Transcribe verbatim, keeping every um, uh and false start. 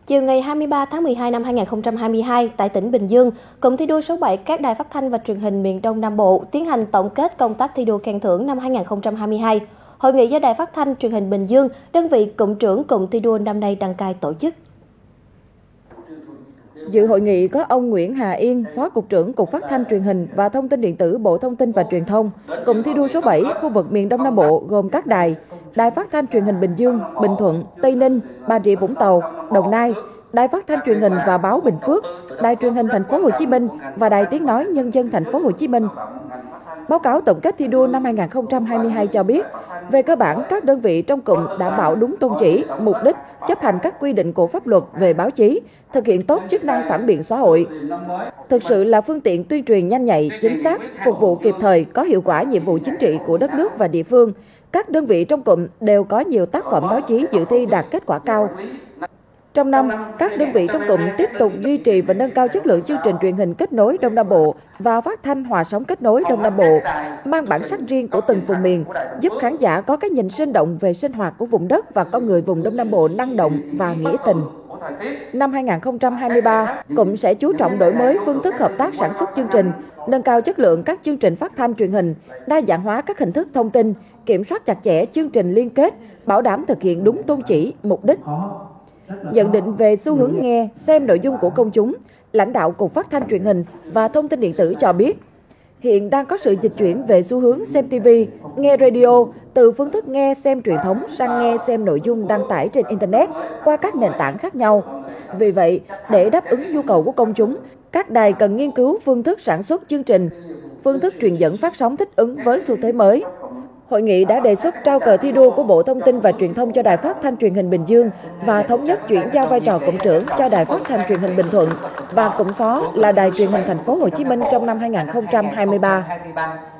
Chiều ngày hai mươi ba tháng mười hai năm hai nghìn không trăm hai mươi hai, tại tỉnh Bình Dương, Cụm thi đua số bảy các đài phát thanh và truyền hình miền Đông Nam Bộ tiến hành tổng kết công tác thi đua khen thưởng năm hai nghìn không trăm hai mươi hai. Hội nghị do Đài Phát thanh Truyền hình Bình Dương, đơn vị cụm trưởng cụm thi đua năm nay đăng cai tổ chức. Dự hội nghị có ông Nguyễn Hà Yên, Phó Cục trưởng Cục Phát thanh Truyền hình và Thông tin Điện tử Bộ Thông tin và Truyền thông. Cụm thi đua số bảy khu vực miền Đông Nam Bộ gồm các đài: Đài Phát thanh Truyền hình Bình Dương, Bình Thuận, Tây Ninh, Bà Rịa Vũng Tàu, Đồng Nai, Đài Phát thanh Truyền hình và Báo Bình Phước, Đài Truyền hình Thành phố Hồ Chí Minh và Đài Tiếng nói Nhân dân Thành phố Hồ Chí Minh. Báo cáo tổng kết thi đua năm hai nghìn không trăm hai mươi hai cho biết, về cơ bản các đơn vị trong cụm đảm bảo đúng tôn chỉ, mục đích, chấp hành các quy định của pháp luật về báo chí, thực hiện tốt chức năng phản biện xã hội. Thực sự là phương tiện tuyên truyền nhanh nhạy, chính xác, phục vụ kịp thời, có hiệu quả nhiệm vụ chính trị của đất nước và địa phương. Các đơn vị trong cụm đều có nhiều tác phẩm báo chí dự thi đạt kết quả cao. Trong năm, các đơn vị trong cụm tiếp tục duy trì và nâng cao chất lượng chương trình truyền hình kết nối Đông Nam Bộ và phát thanh hòa sóng kết nối Đông Nam Bộ, mang bản sắc riêng của từng vùng miền, giúp khán giả có cái nhìn sinh động về sinh hoạt của vùng đất và con người vùng Đông Nam Bộ năng động và nghĩa tình. Năm hai nghìn không trăm hai mươi ba, cụm sẽ chú trọng đổi mới phương thức hợp tác sản xuất chương trình, nâng cao chất lượng các chương trình phát thanh truyền hình, đa dạng hóa các hình thức thông tin, kiểm soát chặt chẽ chương trình liên kết, bảo đảm thực hiện đúng tôn chỉ, mục đích. Nhận định về xu hướng nghe, xem nội dung của công chúng, lãnh đạo Cục Phát thanh Truyền hình và Thông tin Điện tử cho biết, hiện đang có sự dịch chuyển về xu hướng xem ti vi, nghe radio, từ phương thức nghe xem truyền thống sang nghe xem nội dung đăng tải trên Internet qua các nền tảng khác nhau. Vì vậy, để đáp ứng nhu cầu của công chúng, các đài cần nghiên cứu phương thức sản xuất chương trình, phương thức truyền dẫn phát sóng thích ứng với xu thế mới. Hội nghị đã đề xuất trao cờ thi đua của Bộ Thông tin và Truyền thông cho Đài Phát thanh Truyền hình Bình Dương và thống nhất chuyển giao vai trò cụm trưởng cho Đài Phát thanh Truyền hình Bình Thuận và cụm phó là Đài Truyền hình Thành phố Hồ Chí Minh trong năm hai nghìn không trăm hai mươi ba.